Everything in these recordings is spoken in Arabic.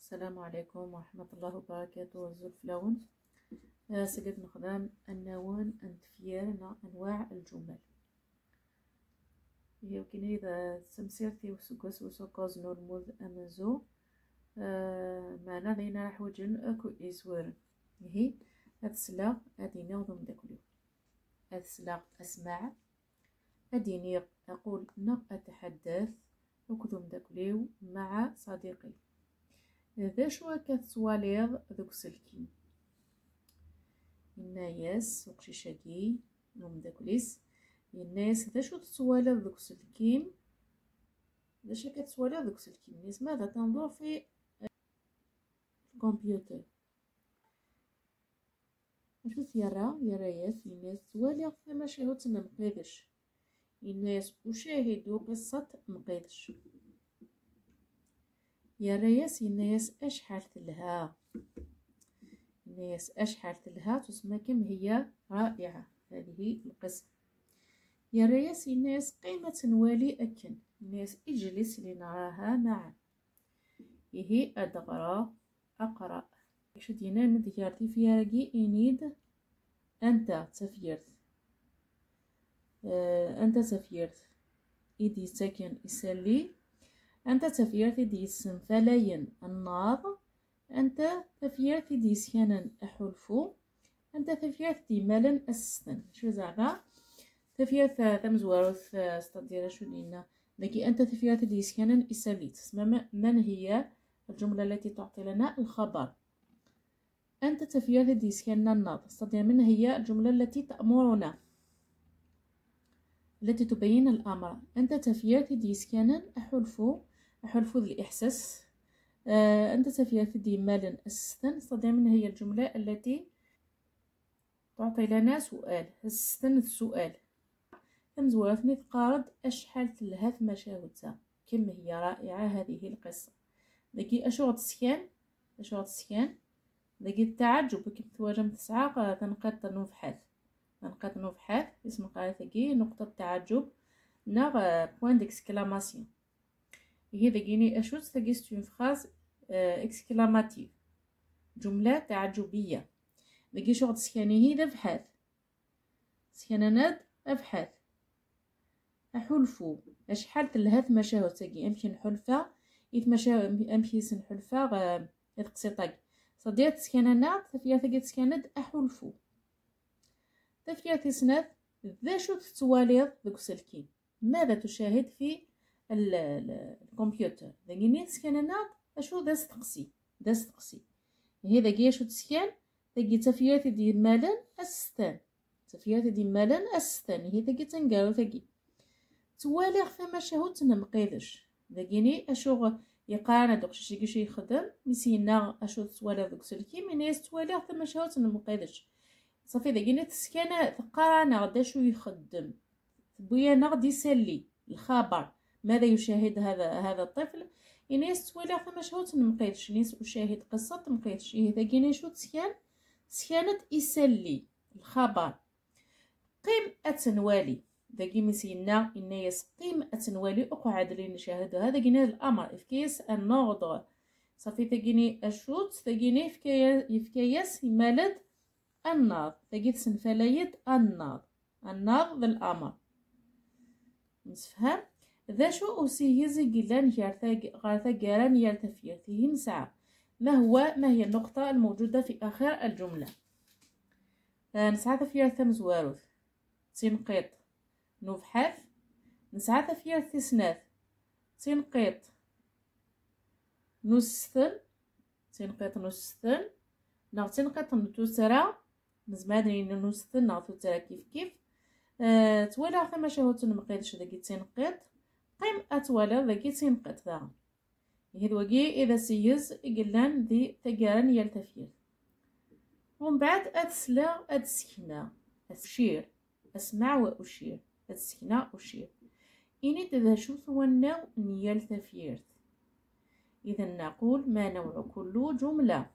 السلام عليكم ورحمة الله وبركاته. زول فلاون سقد نخدم النون انتفيرنا أنواع الجمل. هي كاين إذا سمسيرتي وسكوس وسكوز نورموز أمازو معنا دينا راح وجن أكو إزور. هي هاد السلاغ هادي نوضم داكلو، هاد السلاغ أسمع، هادي أقول أتحدث أكذم داكليو مع صديقي. ذا شو كتواليض ذوك سلكين الناس وقشي شاكي نوم داكليس الناس ذا شو تتواليض ذوك سلكين، ذا شو كتواليض ذوك سلكين الناس ماذا تنظر في الكمبيوتر. شو يراياس الناس تواليض ثما شهود تما مقيدش الناس أشاهدوا قصة مقيدش. يا رياس الناس أشحال لها، الناس أشحال لها تسمى كم هي رائعة هذه القصة. يا رياس الناس قيمة نوالي أكن الناس اجلس لنراها معا. هي أقرأ شدينا نديارتي في راقي إنيد أنت تفيرت أنت تفيرت إيدي ساكن إسالي أنت تفيرت دي سنفلاين النار، أنت تفيرت دي سكانا أحلفو، أنت تفيرت دي مالا أسستن. شو زعما تفيرت تمزواروث استدير شو لينا لكي أنت تفيرت دي سكانا إساليت. من هي الجملة التي تعطي لنا الخبر؟ أنت تفيرت دي سكانا النار استدير من هي الجملة التي تأمرنا، التي تبين الأمر. أنت تفيرت دي سكانا أحلفو الإحساس. أنت تفيرت دي مالا أسستن استطيع من هي الجملة التي تعطي لنا سؤال. أسستن السؤال تمزورتني تقارد أشحال تلها ثما شاهدتها كم هي رائعة هذه القصة. ذكي أشغل سكان ذكي التعجب كم تواجم تسعى تنقط نفحات اسم قالت ذكي نقطة تعجب نغ بوان ديكسكلاماسيون. هي ذكيني أشوت ثقي ستون فراز اكسكلاماتيف جملة تعجبية. ذكي شغل سكاني هي ذبحث سكاناناد أبحث أحلفو أشحال تلهث مشاهد تاقي أمشي نحلفة أمشي سنحلفة يتقسيطاقي صديت سكاناناد تفيا ثقي سكاند أحلفو تفيا تسناد ذا شو تتواليض ذوك سلكين. ماذا تشاهد في الكمبيوتر؟ ذاكيني سكانانات اشو داس تقسي هي ذاكي شو تسكان ذاكي تفيات دي مالا أستان هي ذاكي تنقالو ذاكي تواليغ فما شهود تنمقيدش ذاكيني اشو يقارن دوك شي يخدم مسينا اشو تواليغ ذوك سلكي من يس تواليغ فما شهود تنمقيدش صافي ذاكيني تسكان تقرانا غدا شو يخدم بويا غادي يسلي الخبر ماذا يشاهد هذا الطفل. ينيس توالي فما شهوت نمقيدش نيس أشاهد قصة مقيدش إيه ذاكيني شو سكانت يسلي الخبر. قيم أتنوالي ذاكي مسينا الناس قيم أتنوالي أقعد لي نشاهد هذا كينا الأمر إفكيس النوض صافي ذاكيني أشوت ذاكيني إفكياس مالد النار ذاكي تسنفلايد النار ذا الأمر نسفهم. ذا شو أسيهزي قلان غارثا قاران يلتفيرته نسعى. ما هي النقطة الموجودة في آخر الجملة؟ نسعى تفيرث مزواروث تنقيط نبحث نسعى تفيرث سناث تنقيط نستن نغ تنقيط نتوسرا نزمادني نستن نغ توترا كيف توالى ثما شهوت نمقيدش ذاكي تنقيط قيم أتوالى ذاكي تنقيط ذا هذا وكي إذا سيز قلان ذي تقارن يلتفير. ومن بعد أتسلا أتسكنا أشير أسمع وأشير أتسكنا أشير إني ذا شو ثوانا يلتفيرت. إذا نقول ما نوع كل جملة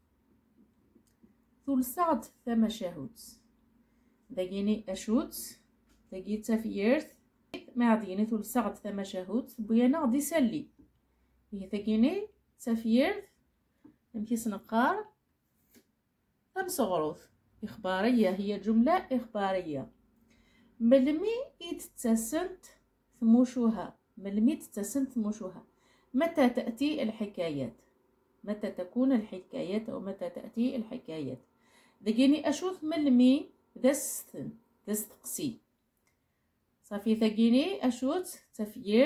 ثلثات ثما شهوت ذاكيني أشوت ذاكي تفيرت ما عطيني ثلثات ثما شهوت بويانا غادي يسلي هي ذاكيني تفيرت نمشي سنقار تمسغروث إخبارية، هي جملة إخبارية. ملمي يتسنت ثموشها، ملمي تتسنت ثموشها، متى تأتي الحكايات، متى تكون الحكايات أو متى تأتي الحكايات. ذاكيني أشوف ملمي ذستن ذستقسي صافي. ثاكيني أشوت تفيير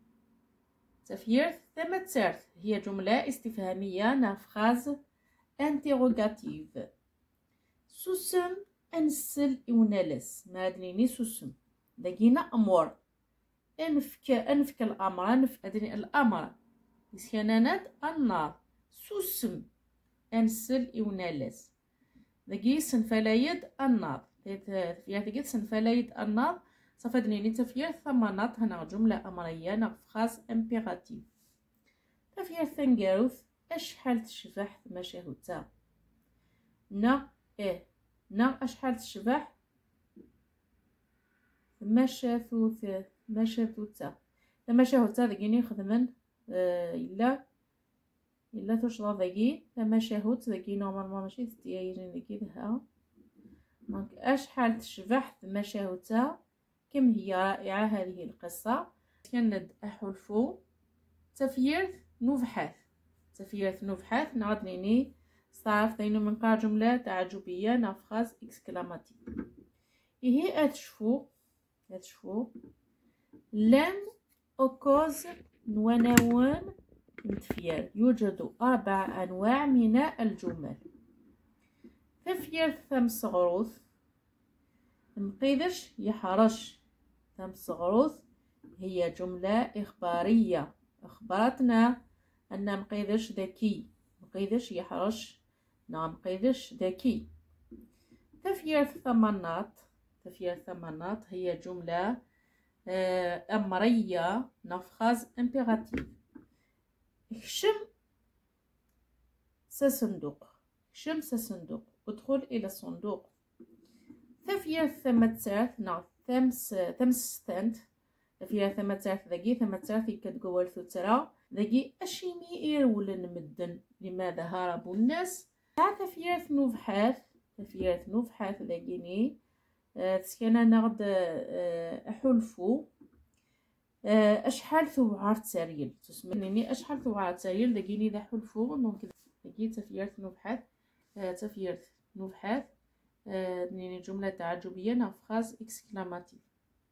ثم تسرت، هي جملة استفهامية نافخاز انتيغوغاتيف. سوسم أنسل إونالس مادنيني سوسم ذاكينا أمور أنفك الأمر أدني الأمر يسكنانات النار سوسم أنسل إونالس ذاكي سنفلايد النار ثقيت سنفلايد النار صافي دنيني تفير ثمانات هنا جملة أمرية نافخاز امبيغاتيف. تفير ثنقاروث أشحال تشبح مشاهدتا نا نا أشحال تشبح مشاهدتا تمشاهدتا ذاكيني خدمن إلا تشرى ذاكي تمشاهد ذاكي نورمالمون ماشي تستياجين ذاكي ذها. دونك أشحال تشبح مشاهدتا كم هي رائعة هذه القصة. كند أحلفو تفيرث نبحث تفيرث نبحث نعدنيني صارف دينو من قار جملة تعجبية نافخاز إكسكلاماتيف. إيه أتشفو لم أكوز نوناون متفير. يوجد 4 أنواع من الجمل. تفير ثم صغروث مقيدش يحرش. ثم صغروث هي جملة إخبارية أخبرتنا أن مقيدش ذكي، مقيدش يحرش، نعم مقيدش ذكي. تفير ثمانات هي جملة أمرية نافخاز امبيغاتيف. اكشم سصندوق ادخل إلى الصندوق. تفير ثمتسات نعم ثمستنت تفير ثمتسات ذاكي كتقول ثترا ذاكي أشيمي إيرولن مدن لماذا هربوا الناس. تفير نبحث ذاكيني تسكنا نغد أحلفو أشحال ثوعار تساريل تسمنيني أشحال ثوعار تساريل ذاكيني ذا حلفو. دونك ذاكي تفيرت نبحث نيني جملة تعجبية نافخاز إكسكلاماتيف.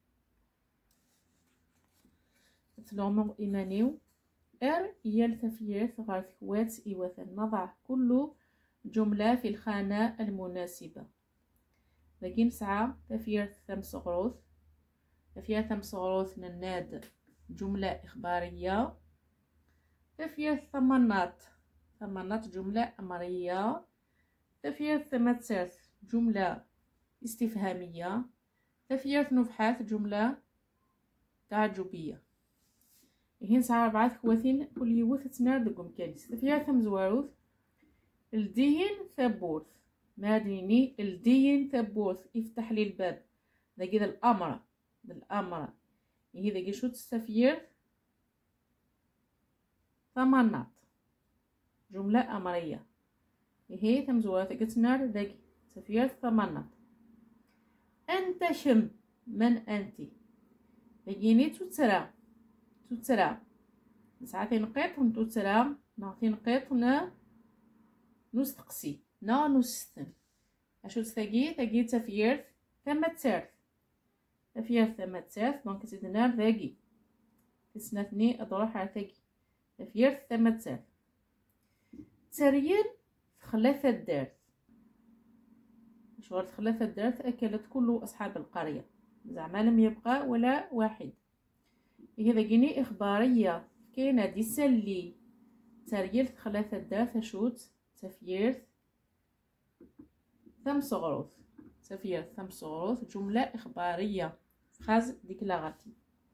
تلومو إيمانيو يال تفيرت غار ثوات إيوثن نضع كل جملة في الخانة المناسبة. ذاكي نسعى تفيرت ثم صغروث نناد جملة إخبارية. تفيرت ثمانات جملة أمرية. تفيرت ثمتسرث جملة استفهامية. تفيرت نبحث جملة تعجبية. هين ساعة 4 خواتين كل يوث تنار دقم كاليس. تفيرت ثمزواروث الدين ثبورث ماديني الدين ثبورث يفتح لي الباب ذاكي الأمر هي ذاكي شو تستفير ثمانات جملة أمرية. هي ثمزواروث كتنار ذاكي تفير ثمانات. أنت شم من أنت ذاكيني تترى ساعتين نقيط تترى نعطي نقيط نستقسي نستن أشو ثاكي تفير ثمتسرث دونك تدنار ذاكي تسنثني أضرح على ثاكي تفير ثمتسرث. تريل ثلاثة الدارث شغل ثلاثة الدارث أكلت كل أصحاب القرية زعما لم يبقى ولا واحد. هذا جيني إخبارية كاينة دي سلي. تريل ثلاثة الدارث شوت تفير ثم صغروث جملة إخبارية فراز ديكلاغاتيف.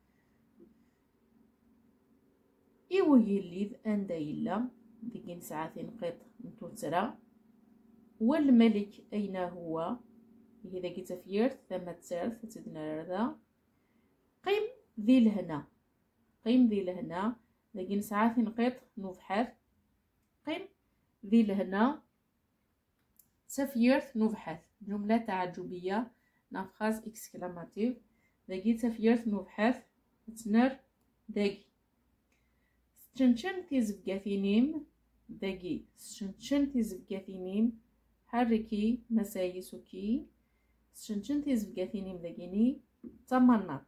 إيوا يليذ أندا يلا ديكين ساعتين قيط نتوترا. والملك أين هو هذا كي تفير ثم تسرث تدنا رذا. قيم ذي لهنا ديكين ساعتين قيط نبحث. قيم ذي لهنا تفيرت نبحث جملة تعجبية نافخاز اكسكلاماتيف داكي تفيرت نبحث تنر داكي ستشنشن تيزبكاثينيم داكي ستشنشن تيزبكاثينيم حركي مسايسوكي ستشنشن تيزبكاثينيم داكيني تمنط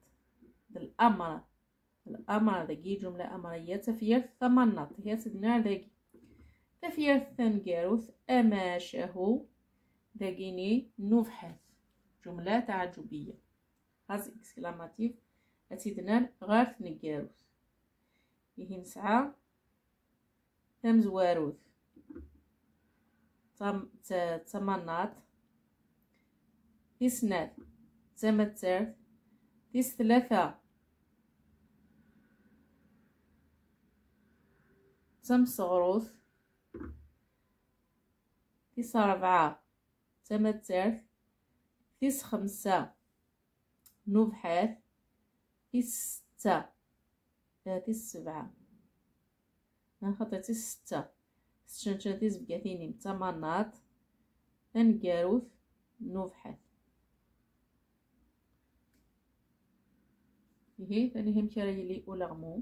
الأمر داكي جملة أمرية تفيرت تمنط هي تدنا داكي تفيرت ثنقاروث أماشه داكيني نبحث جملة تعجبية هاز اكسكلاماتيف أتيدنا غير ثنقاروث يهي نسعى تمزواروث تمناط تسنات تمترث ثلاثة تمصغروث ربعة تمترث خمسة نبحث ستة سبعة نخطط ستة ستشنشاتيز بكاثينيم تمناط تنقاروث نبحث هي ثاني هم كرايلي أولغمو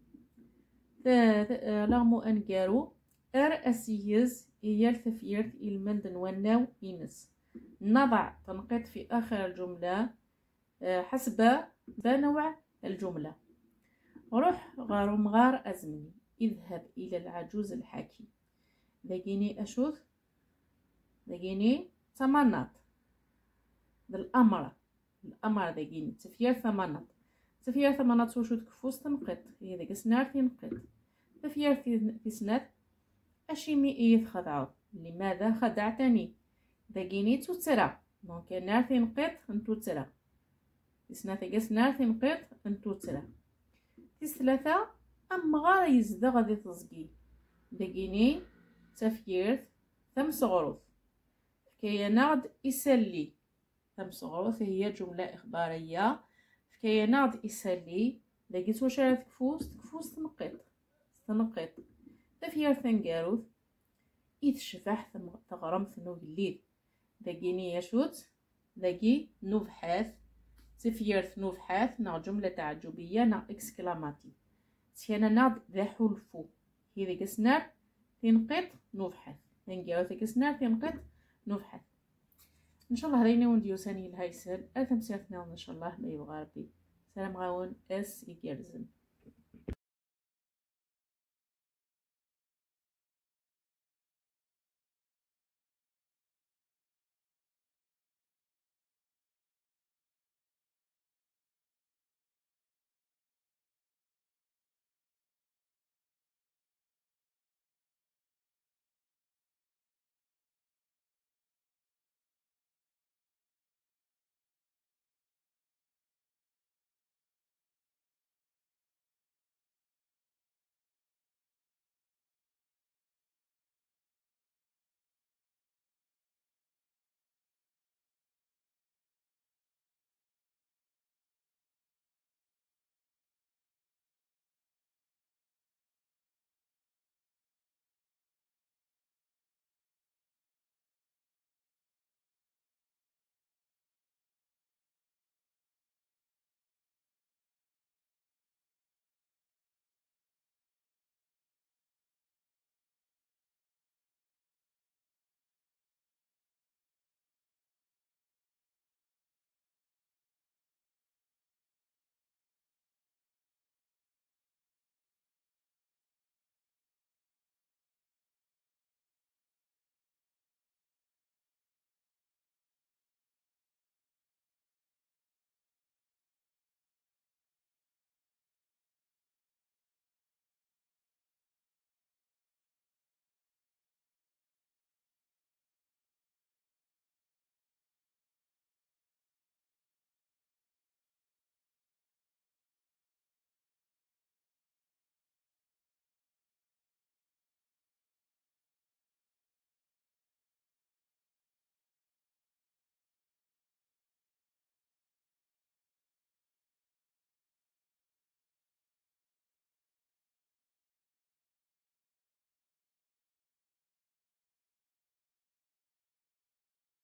لغمو أنقارو أسيز إيال تفيرت المندن والناو إنس نضع تنقيط في آخر الجملة حسب نوع الجملة. روح غارو مغار أزمني اذهب إلى العجوز الحكيم داكيني أشوف داكيني تمنط الأمر داكيني تفير ثمنط وشو تكفوس تنقط هي داك سنار تنقط تفير في سنات أشيمي إيه خدعو لماذا خدعتني داكيني توترا دونك نار تنقط نتوترا سنات سنار تنقط نتوترا ثلاثة أم غار يزدا غادي تزقي داكيني تفيرت ثم صغروث فكايا نغد يسلي ثم صغروث هي جملة إخبارية فكايا نغد يسلي داكيت واش راه تكفوس تنقط تفيرت ثنقاروث إذ شفح تغرم ثنو الليل داكيني يشوت داكي نبحث تفيرت نبحث نا جملة تعجبية نا اكسكلاماتيف تيانا ناض ذا حلفو هي ذيك سنار تنقط نبحث ننقاو ذيك سنار تنقط نبحث ان شاء الله هذين ونديو ثاني الهايسل اثم سيرتنا ان شاء الله ما يبغى ربي سلام غاون اس يجرزن